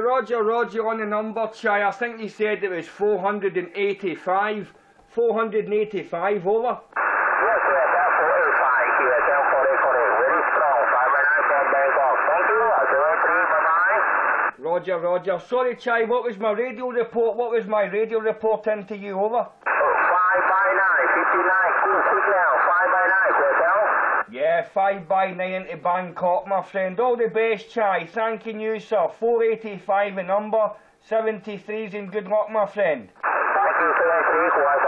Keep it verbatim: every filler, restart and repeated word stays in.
Roger, Roger on the number, Chai. I think you said it was four hundred eighty-five. four hundred eighty-five, over. Yes, yes, that's four eighty-five. Yes, that's four eighty-five. Very strong. five by nine from Bangkok. Thank you. zero three, bye-bye. Roger, Roger. Sorry, Chai, what was my radio report? What was my radio report in to you, over? Oh, five by nine, fifty-nine. Cool, quick now. five by nine, yourself? Yeah, five by nine to Bangkok, my friend. All the best, Chai. Thanking you, sir. four eighty-five a number, seventy-three's in good luck, my friend. Thank you, seventy-three.